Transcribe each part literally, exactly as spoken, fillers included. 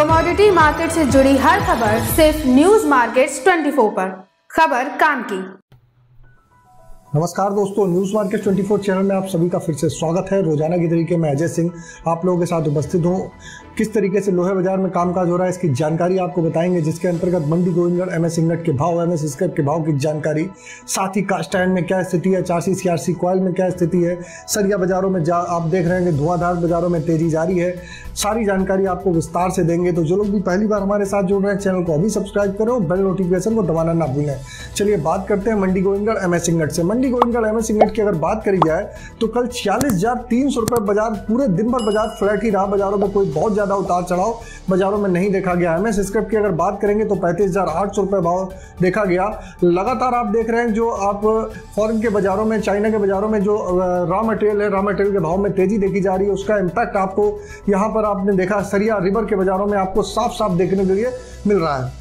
Commodity market से जुड़ी हर खबर सिर्फ न्यूज मार्केट्स चौबीस पर। खबर काम की। नमस्कार दोस्तों, न्यूज मार्केट चौबीस चैनल में आप सभी का फिर से स्वागत है। रोजाना की तरीके में अजय सिंह आप लोगों के साथ उपस्थित हूँ। किस तरीके से लोहे बाजार में कामकाज हो रहा है इसकी जानकारी आपको बताएंगे, जिसके अंतर्गत मंडी गोविंदगढ़ एमएस इंगट के भाव, एमएस स्क्रैप के भाव की जानकारी, साथ ही कास्ट आयरन में क्या स्थिति है, चारसी सीआरसी कॉयल में क्या स्थिति है, सरिया बाजारों में जा आप देख रहे हैं कि धुआंधार बाजारों में तेजी जारी है। सारी जानकारी आपको विस्तार से देंगे। तो जो लोग भी पहली बार हमारे साथ जुड़ रहे हैं, चैनल को अभी सब्सक्राइब करें और बेल नोटिफिकेशन को दबाना ना भूलें। चलिए बात करते हैं मंडी गोविंदगढ़ एमएस इंगट से। मंडी गोविंदगढ़ एमएस इंगट की अगर बात करी जाए तो कल छियालीस हजार तीन सौ रुपए बाजार, पूरे दिन भर बाजार फ्लैट ही रहा। बाजारों में कोई बहुत ज्यादा उतार चढ़ाव बाजारों में नहीं देखा गया। एमएस स्क्रैप की अगर बात करेंगे तो पैंतीस हजार आठ सौ रुपए भाव देखा गया। लगातार आप देख रहे हैं जो आप फॉरेन के बाजारों में, चाइना के बाजारों में जो रॉ मटेरियल है, रॉ मटेरियल के भाव में तेजी देखी जा रही है, उसका इंपैक्ट आपको यहाँ पर आपने देखा सरिया रिवर के बाजारों में आपको साफ साफ देखने के लिए मिल रहा है।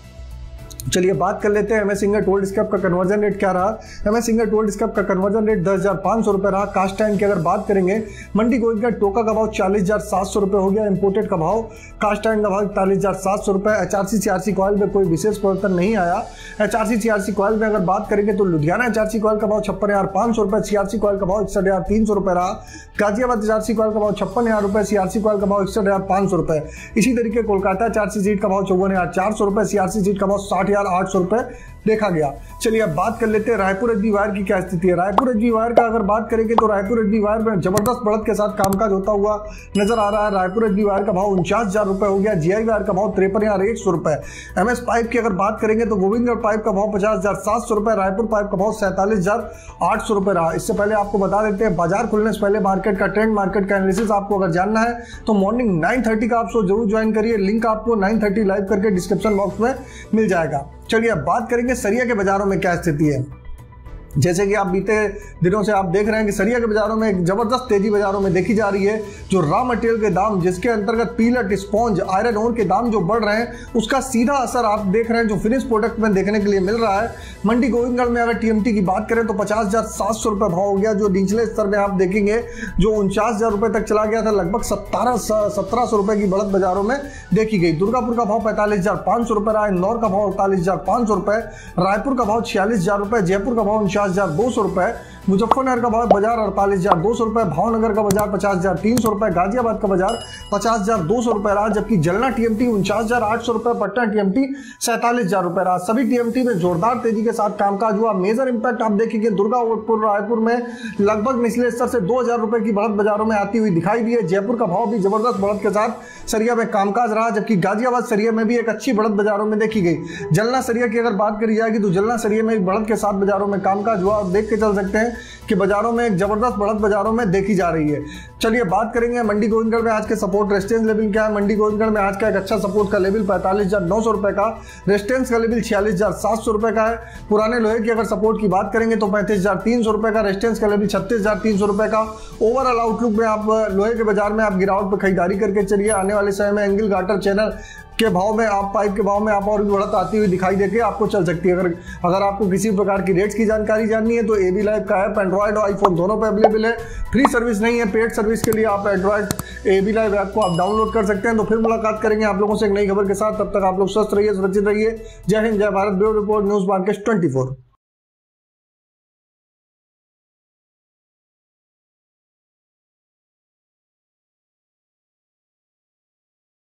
चलिए बात कर लेते हैं एमएस इंगट ओल्ड स्क्रैप का कन्वर्जन रेट क्या रहा। एमएस इंगट ओल्ड स्क्रैप का कन्वर्जन रेट दस हजार पाँच सौ रुपए रहा। कास्ट आयरन की अगर बात करेंगे, मंडी गोविंदगढ़ टोका का भाव चालीस हजार सात सौ रुपए हो गया। इंपोर्टेड का भाव कास्ट आयरन का भाव इकतालीस हजार सात सौ रुपए। एचआरसी सीआरसी कॉयल में कोई विशेष परिवर्तन नहीं आया। एचआरसी सीआरसी कॉयल में अगर बात करेंगे तो लुधियाना एचआरसी कॉयल का भाव छप्पन हजार पाँच सौ रुपए, सीआरसी कॉयल का भाव इकसठ हजार तीन सौ रुपए रहा। गाजियाबाद एचआरसी कॉयल का भाव छप्पन हजार रुपए, सीआरसी कॉयल का भाव इकसठ हजार पाँच सौ रुपए। इसी तरीके कोलकाता एचआरसी सीट का भाव चौवन हजार चार सौ रुपए, सीआरसी सीट का भाव साठ हजार आठ सौ रुपए देखा गया। चलिए अब बात कर लेते हैं रायपुर एचबी वायर की क्या स्थिति है। रायपुर एचबी वायर का अगर बात करेंगे तो रायपुर एचबी वायर में जबरदस्त बढ़त के साथ कामकाज होता हुआ नजर आ रहा है। रायपुर एचबी वायर का भाव उनचास हजार रुपए हो गया। जीआई वायर का भाव तिरपन हजार एक सौ रुपए। एमएस पाइप की अगर बात करेंगे तो गोविंदगढ़ पाइप का भाव पचास हजार सात सौ रुपए, रायपुर पाइप का भाव सैंतालीस हजार आठ सौ रुपए रहा। इससे पहले आपको बता देते हैं बाजार खुलने से पहले मार्केट का ट्रेंड, मार्केट का एनालिसिस आपको अगर जानना है तो मॉर्निंग नाइन थर्टी का आप शो जरूर ज्वाइन करिए। लिंक आपको नाइन थर्टी लाइव करके डिस्क्रिप्शन बॉक्स में मिल जाएगा। चलिए अब बात करेंगे सरिया के बाजारों में क्या स्थिति है। जैसे कि आप बीते दिनों से आप देख रहे हैं कि सरिया के बाजारों में एक जबरदस्त तेजी बाजारों में देखी जा रही है। जो रॉ मटेरियल के दाम, जिसके अंतर्गत पीलट, स्पॉन्ज, आयरन ओर के दाम जो बढ़ रहे हैं, उसका सीधा असर आप देख रहे हैं जो फिनिश प्रोडक्ट में देखने के लिए मिल रहा है। मंडी गोविंदगढ़ में अगर टीएमटी की बात करें तो पचास हजार सात सौ रुपए भाव हो गया। जो निचले स्तर में आप देखेंगे जो उनचास हजार रुपए तक चला गया था, लगभग सत्तारह सत्रह सौ रुपए की बढ़त बाजारों में देखी गई। दुर्गापुर का भाव पैंतालीस हजार पाँच सौ रुपए रहा। इंदौर का भाव अड़तालीस हजार पाँच सौ रुपए, रायपुर का भाव छियालीस हजार रुपए, जयपुर का भाव उनचास हजार दो सौ रुपए, मुजफ्फरनगर का भाव बाजार अड़तालीस हजार दो सौ रुपए, भावनगर का बाजार पचास हजार तीन सौ रुपए, गाजियाबाद का बाजार पचास हजार दो सौ रुपए रहा। जबकि जलना टीएमटी उनचास हजार आठ सौ रुपए, पटना टीएमटी सैंतालीस हजार रुपए रहा। सभी टीएमटी में जोरदार तेजी के साथ कामकाज हुआ। मेजर इंपैक्ट आप देखेंगे दुर्गापुर, रायपुर में लगभग निचले स्तर से दो हजार रुपए की बढ़त बाजारों में आती हुई दिखाई दी है। जयपुर का भाव भी जबरदस्त बढ़त के साथ सरिया में कामकाज रहा। जबकि गाजियाबाद सरिया में भी एक अच्छी बढ़त बाजारों में देखी गई। जलना सरिया की अगर बात करी जाएगी तो जलना सरिया में एक बढ़त के साथ बाजारों में कामकाज हुआ। और देख के चल सकते हैं कि बाजारों में एक जबरदस्त बढ़त बाजारों में देखी जा रही है। चलिए बात करेंगे मंडी गोविंदगढ़ में आज के सपोर्ट रेजिस्टेंस लेवल क्या है। मंडी गोविंदगढ़ में आज का एक अच्छा सपोर्ट का लेवल पैंतालीस हजार नौ सौ रुपए का, रेजिस्टेंस का लेवल छियालीस हजार सात सौ रुपए का है। पुराने लोहे की अगर सपोर्ट की बात करेंगे तो पैंतीस हजार तीन सौ रुपए का, रेजिस्टेंस का लेवल छत्तीस हजार तीन सौ रुपए का। ओवरऑल आउटलुक में आप लोहे के बाजार में आप गिरावट पर खरीदारी करके चलिए। आने वाले समय में एंगल गाटर चैनल के भाव में, आप पाइप के भाव में आप और भी बढ़त आती हुई दिखाई देके आपको चल सकती है। अगर अगर आपको किसी प्रकार की रेट्स की जानकारी जाननी है तो एबी लाइव का ऐप एंड्रॉइड और आईफोन दोनों पे अवेलेबल है। फ्री सर्विस नहीं है, पेड सर्विस के लिए आप एंड्रॉइड एबी लाइव ऐप को आप डाउनलोड कर सकते हैं। तो फिर मुलाकात करेंगे आप लोगों से एक नई खबर के साथ। तब तक आप लोग स्वस्थ रहिए, सुरक्षित रहिए। जय हिंद, जय Bharat. Bureau report, news market चौबीस।